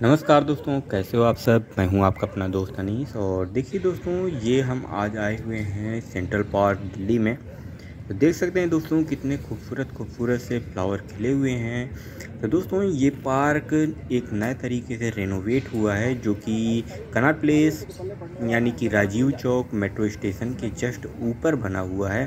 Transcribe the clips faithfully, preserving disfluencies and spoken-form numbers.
नमस्कार दोस्तों, कैसे हो आप सब। मैं हूं आपका अपना दोस्त अनीस। और देखिए दोस्तों, ये हम आज आए हुए हैं सेंट्रल पार्क दिल्ली में। तो देख सकते हैं दोस्तों, कितने खूबसूरत खूबसूरत से फ्लावर खिले हुए हैं। तो दोस्तों, ये पार्क एक नए तरीके से रेनोवेट हुआ है, जो कि कनॉट प्लेस यानी कि राजीव चौक मेट्रो स्टेशन के जस्ट ऊपर बना हुआ है।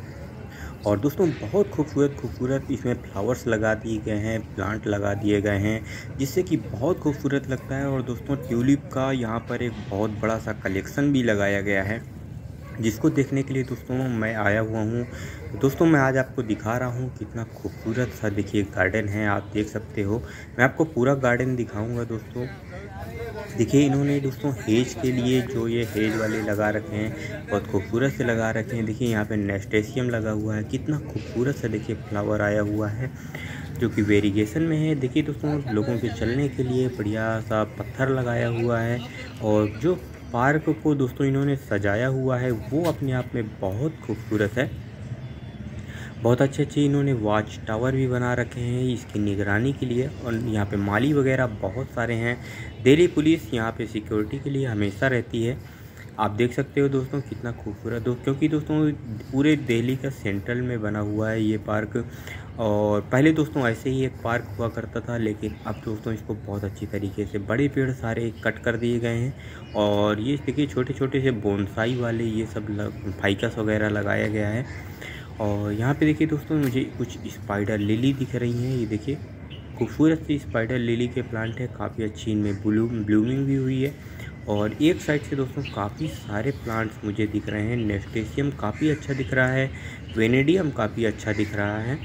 और दोस्तों, बहुत खूबसूरत खूबसूरत इसमें फ्लावर्स लगा दिए गए हैं, प्लांट लगा दिए गए हैं, जिससे कि बहुत खूबसूरत लगता है। और दोस्तों, ट्यूलिप का यहाँ पर एक बहुत बड़ा सा कलेक्शन भी लगाया गया है, जिसको देखने के लिए दोस्तों मैं आया हुआ हूँ। तो दोस्तों, मैं आज आपको दिखा रहा हूँ कितना खूबसूरत सा देखिए गार्डन है, आप देख सकते हो। मैं आपको पूरा गार्डन दिखाऊंगा दोस्तों। देखिए, इन्होंने दोस्तों हेज के लिए जो ये हेज वाले लगा रखे हैं, बहुत खूबसूरत से लगा रखे हैं। देखिए, यहाँ पे नेस्टेशियम लगा हुआ है, कितना खूबसूरत सा देखिए फ्लावर आया हुआ है, जो कि वेरिगेशन में है। देखिए दोस्तों, लोगों के चलने के लिए बढ़िया सा पत्थर लगाया हुआ है। और जो पार्क को दोस्तों इन्होंने सजाया हुआ है, वो अपने आप में बहुत खूबसूरत है। बहुत अच्छे अच्छे इन्होंने वॉच टावर भी बना रखे हैं इसकी निगरानी के लिए। और यहाँ पे माली वगैरह बहुत सारे हैं। दिल्ली पुलिस यहाँ पे सिक्योरिटी के लिए हमेशा रहती है। आप देख सकते हो दोस्तों, कितना खूबसूरत दो क्योंकि दोस्तों पूरे दिल्ली का सेंट्रल में बना हुआ है ये पार्क। और पहले दोस्तों ऐसे ही एक पार्क हुआ करता था, लेकिन अब दोस्तों इसको बहुत अच्छी तरीके से बड़े पेड़ सारे कट कर दिए गए हैं। और ये देखिए, छोटे छोटे से बोनसाई वाले ये सब फाइकस वगैरह लगाया गया है। और यहाँ पे देखिए दोस्तों, मुझे कुछ स्पाइडर लिली दिख रही हैं। ये देखिए, खूबसूरत सी स्पाइडर लिली के प्लांट है, काफ़ी अच्छी इनमें ब्लूम ब्लूमिंग भी हुई है। और एक साइड से दोस्तों काफ़ी सारे प्लांट्स मुझे दिख रहे हैं। नेस्टेशियम काफ़ी अच्छा दिख रहा है, वेनेडियम काफ़ी अच्छा दिख रहा है।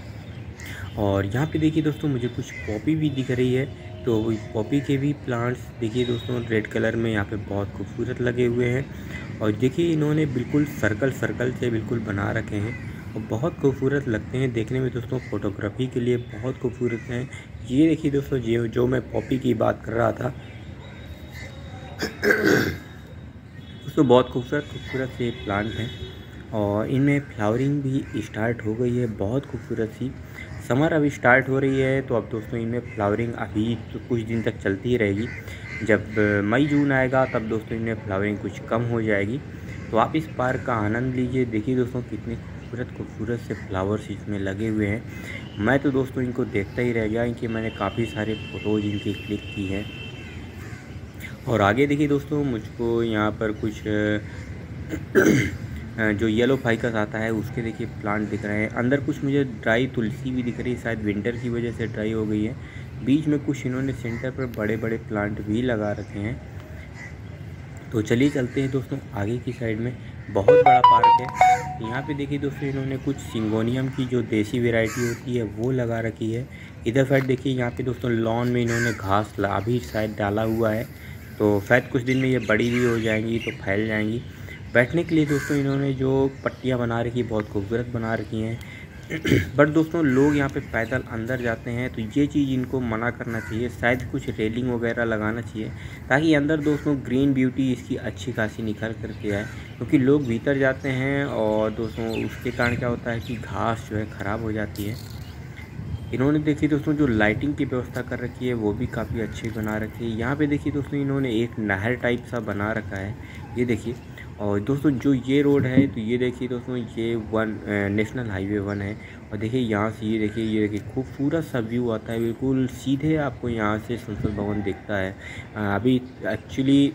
और यहाँ पे देखिए दोस्तों, मुझे कुछ पॉपी भी दिख रही है। तो पॉपी के भी प्लांट्स देखिए दोस्तों, रेड कलर में यहाँ पे बहुत खूबसूरत लगे हुए हैं। और देखिए, इन्होंने बिल्कुल सर्कल सर्कल से बिल्कुल बना रखे हैं और बहुत खूबसूरत लगते हैं देखने में दोस्तों। फोटोग्राफी के लिए बहुत खूबसूरत हैं। ये देखिए दोस्तों, जो जो मैं पॉपी की बात कर रहा था दोस्तों, बहुत खूबसूरत खूबसूरत से प्लांट हैं। और इनमें फ्लावरिंग भी स्टार्ट हो गई है, बहुत खूबसूरत सी। समर अभी स्टार्ट हो रही है, तो अब दोस्तों इनमें फ्लावरिंग अभी तो कुछ दिन तक चलती ही रहेगी। जब मई जून आएगा, तब दोस्तों इनमें फ्लावरिंग कुछ कम हो जाएगी। तो आप इस पार्क का आनंद लीजिए। देखिए दोस्तों, कितने खूबसूरत खूबसूरत से फ्लावर्स इसमें लगे हुए हैं। मैं तो दोस्तों इनको देखता ही रह गया, इनके मैंने काफ़ी सारे फ़ोटोज़ इनकी क्लिक की हैं। और आगे देखिए दोस्तों, मुझको यहाँ पर कुछ जो येलो फाइकस आता है उसके देखिए प्लांट दिख रहे हैं। अंदर कुछ मुझे ड्राई तुलसी भी दिख रही है, शायद विंटर की वजह से ड्राई हो गई है। बीच में कुछ इन्होंने सेंटर पर बड़े बड़े प्लांट भी लगा रखे हैं। तो चलिए चलते हैं दोस्तों आगे की साइड में। बहुत बड़ा पार्क है। यहाँ पे देखिए दोस्तों, इन्होंने कुछ सिंगोनियम की जो देसी वैरायटी होती है वो लगा रखी है। इधर साइड देखिए, यहाँ पे दोस्तों लॉन में इन्होंने घास ला भी शायद डाला हुआ है। तो शायद कुछ दिन में ये बड़ी भी हो जाएंगी तो फैल जाएंगी। बैठने के लिए दोस्तों इन्होंने जो पट्टियाँ बना रखी बहुत खूबसूरत बना रखी हैं। बट दोस्तों, लोग यहाँ पे पैदल अंदर जाते हैं, तो ये चीज़ इनको मना करना चाहिए। शायद कुछ रेलिंग वगैरह लगाना चाहिए, ताकि अंदर दोस्तों ग्रीन ब्यूटी इसकी अच्छी खासी निखर करके आए। क्योंकि लोग भीतर जाते हैं और दोस्तों उसके कारण क्या होता है कि घास जो है ख़राब हो जाती है। इन्होंने देखिए दोस्तों, जो लाइटिंग की व्यवस्था कर रखी है वो भी काफ़ी अच्छी बना रखी है। यहाँ पे देखिए दोस्तों, इन्होंने एक नहर टाइप सा बना रखा है, ये देखिए। और दोस्तों, जो ये रोड है, तो ये देखिए दोस्तों, ये वन नेशनल हाईवे वन है। और देखिए यहाँ से ये देखिए ये देखिए खूबसूरत सा व्यू आता है, बिल्कुल सीधे आपको यहाँ से संसद भवन दिखता है। अभी एक्चुअली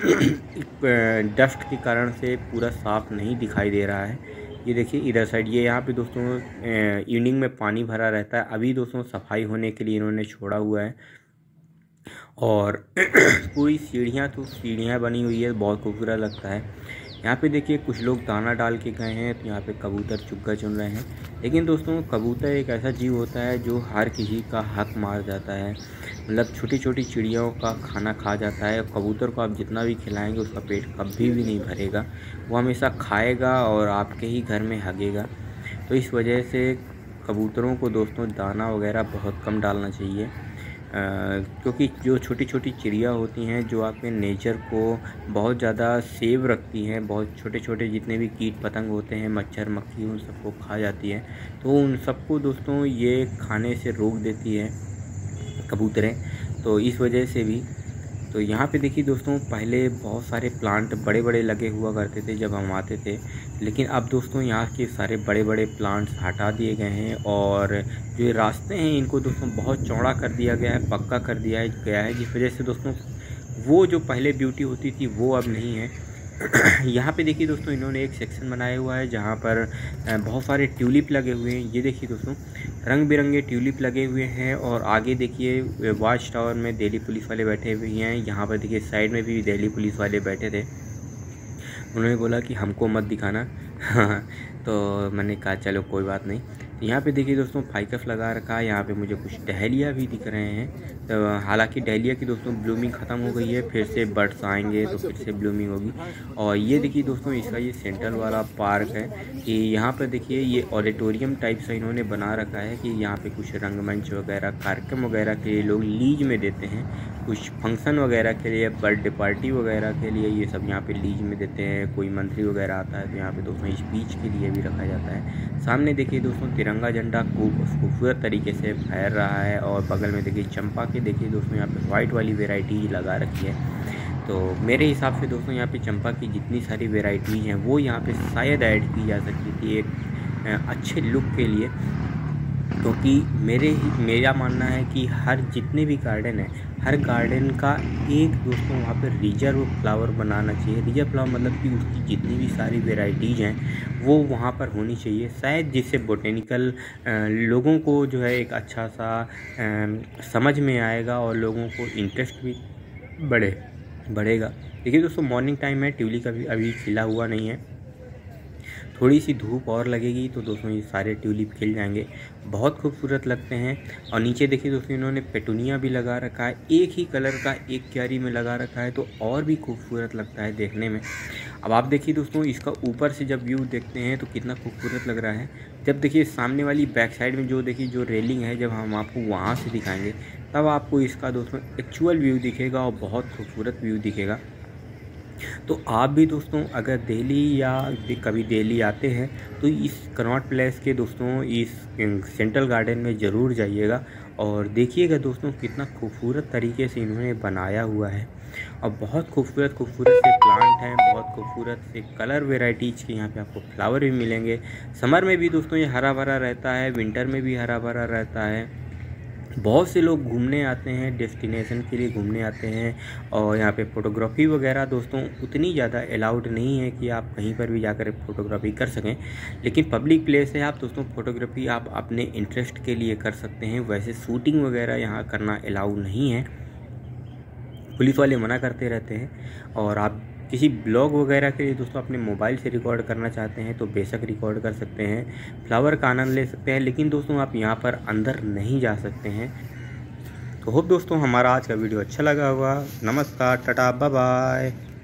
डस्ट के कारण से पूरा साफ नहीं दिखाई दे रहा है। ये देखिए इधर साइड, ये यहाँ पे दोस्तों इवनिंग में पानी भरा रहता है। अभी दोस्तों सफाई होने के लिए इन्होंने छोड़ा हुआ है। और पूरी सीढ़ियाँ तो सीढ़ियाँ बनी हुई है, बहुत खूबसूरत लगता है। यहाँ पे देखिए कुछ लोग दाना डाल के गए हैं, तो यहाँ पे कबूतर चुग्गा चुन रहे हैं। लेकिन दोस्तों, कबूतर एक ऐसा जीव होता है जो हर किसी का हक मार जाता है। मतलब छोटी छोटी चिड़ियों का खाना खा जाता है। कबूतर को आप जितना भी खिलाएंगे उसका पेट कभी भी नहीं भरेगा, वो हमेशा खाएगा और आपके ही घर में हगेगा। तो इस वजह से कबूतरों को दोस्तों दाना वगैरह बहुत कम डालना चाहिए। क्योंकि जो छोटी छोटी चिड़िया होती हैं, जो आपके नेचर को बहुत ज़्यादा सेव रखती हैं, बहुत छोटे छोटे जितने भी कीट पतंग होते हैं, मच्छर मक्खी, उन सबको खा जाती है। तो उन सबको दोस्तों ये खाने से रोक देती है कबूतरें। तो इस वजह से भी। तो यहाँ पे देखिए दोस्तों, पहले बहुत सारे प्लांट बड़े बड़े लगे हुआ करते थे जब हम आते थे, लेकिन अब दोस्तों यहाँ के सारे बड़े बड़े प्लांट्स हटा दिए गए हैं और जो ये रास्ते हैं इनको दोस्तों बहुत चौड़ा कर दिया गया है, पक्का कर दिया है गया है, जिस वजह से दोस्तों वो जो पहले ब्यूटी होती थी वो अब नहीं है। यहाँ पे देखिए दोस्तों, इन्होंने एक सेक्शन बनाया हुआ है जहाँ पर बहुत सारे ट्यूलिप लगे हुए हैं। ये देखिए दोस्तों, रंग बिरंगे ट्यूलिप लगे हुए हैं और आगे देखिए वॉच टावर में दिल्ली पुलिस वाले बैठे हुए हैं। यहाँ पर देखिए साइड में भी दिल्ली पुलिस वाले बैठे थे। उन्होंने बोला कि हमको मत दिखाना। तो मैंने कहा चलो कोई बात नहीं। यहाँ पे देखिए दोस्तों, फाइकस लगा रखा है। यहाँ पे मुझे कुछ डहेलिया भी दिख रहे हैं। तो हालांकि डहेलिया की दोस्तों ब्लूमिंग ख़त्म हो गई है, फिर से बर्ड्स आएंगे तो फिर से ब्लूमिंग होगी। और ये देखिए दोस्तों, इसका ये सेंट्रल वाला पार्क है कि यहाँ पर देखिए ये ऑडिटोरियम टाइप से इन्होंने बना रखा है कि यहाँ पे कुछ रंगमंच वगैरह कार्यक्रम वगैरह के लिए लोग लीज में देते हैं, कुछ फंक्शन वगैरह के लिए, बर्थडे पार्टी वगैरह के लिए ये सब यहाँ पे लीज में देते हैं। कोई मंत्री वगैरह आता है तो यहाँ पे दोस्तों स्पीच के लिए भी रखा जाता है। सामने देखिए दोस्तों, तिरंगा झंडा खूब खूबसूरत तरीके से फहर रहा है और बगल में देखिए चंपा के देखिए दोस्तों यहाँ पे वाइट वाली वेराइटी लगा रखी है। तो मेरे हिसाब से दोस्तों यहाँ पे चंपा की जितनी सारी वेराइटीज़ हैं वो यहाँ पे शायद ऐड की जा सकती थी एक अच्छे लुक के लिए, क्योंकि मेरे मेरा मानना है कि हर जितने भी गार्डन है, हर गार्डन का एक दोस्तों वहाँ पे रिजर्व फ्लावर बनाना चाहिए। रिजर्व फ्लावर मतलब कि उसकी जितनी भी सारी वेराइटीज़ हैं वो वहाँ पर होनी चाहिए, शायद जिससे बोटेनिकल लोगों को जो है एक अच्छा सा समझ में आएगा और लोगों को इंटरेस्ट भी बढ़े बढ़ेगा। देखिए दोस्तों, मॉर्निंग टाइम है, ट्यूलिप का भी अभी खिला हुआ नहीं है। थोड़ी सी धूप और लगेगी तो दोस्तों ये सारे ट्यूलिप खिल जाएंगे, बहुत खूबसूरत लगते हैं। और नीचे देखिए दोस्तों, इन्होंने पेटूनिया भी लगा रखा है, एक ही कलर का एक क्यारी में लगा रखा है, तो और भी खूबसूरत लगता है देखने में। अब आप देखिए दोस्तों, इसका ऊपर से जब व्यू देखते हैं तो कितना खूबसूरत लग रहा है। जब देखिए सामने वाली बैक साइड में जो देखिए जो रेलिंग है, जब हम आपको वहाँ से दिखाएंगे तब आपको इसका दोस्तों एक्चुअल व्यू दिखेगा और बहुत खूबसूरत व्यू दिखेगा। तो आप भी दोस्तों अगर दिल्ली या कभी दिल्ली आते हैं तो इस कनॉट प्लेस के दोस्तों इस सेंट्रल गार्डन में ज़रूर जाइएगा और देखिएगा दोस्तों कितना खूबसूरत तरीके से इन्होंने बनाया हुआ है। और बहुत खूबसूरत खूबसूरत से प्लांट हैं, बहुत खूबसूरत से कलर वेराइटीज़ के यहाँ पे आपको फ्लावर भी मिलेंगे। समर में भी दोस्तों ये हरा भरा रहता है, विंटर में भी हरा भरा रहता है। बहुत से लोग घूमने आते हैं, डेस्टिनेशन के लिए घूमने आते हैं और यहाँ पे फ़ोटोग्राफी वगैरह दोस्तों उतनी ज़्यादा अलाउड नहीं है कि आप कहीं पर भी जाकर फ़ोटोग्राफी कर सकें, लेकिन पब्लिक प्लेस है, आप दोस्तों फ़ोटोग्राफी आप अपने इंटरेस्ट के लिए कर सकते हैं। वैसे शूटिंग वगैरह यहाँ करना अलाउड नहीं है, पुलिस वाले मना करते रहते हैं। और आप किसी ब्लॉग वगैरह के लिए दोस्तों अपने मोबाइल से रिकॉर्ड करना चाहते हैं तो बेशक रिकॉर्ड कर सकते हैं, फ्लावर का आनंद ले सकते हैं, लेकिन दोस्तों आप यहाँ पर अंदर नहीं जा सकते हैं। तो होप दोस्तों हमारा आज का वीडियो अच्छा लगा होगा। नमस्कार, टाटा, बाय बाय।